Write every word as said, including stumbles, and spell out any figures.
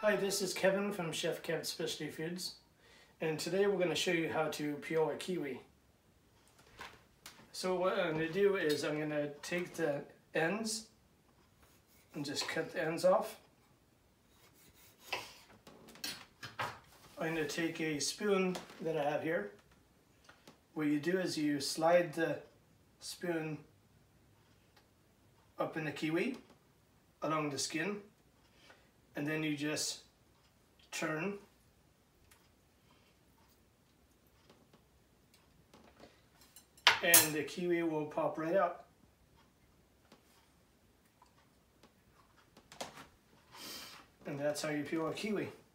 Hi, this is Kevin from Chef Kev Specialty Foods, and today we're going to show you how to peel a kiwi. So what I'm going to do is I'm going to take the ends and just cut the ends off. I'm going to take a spoon that I have here. What you do is you slide the spoon up in the kiwi along the skin, and then you just turn and the kiwi will pop right out. And that's how you peel a kiwi.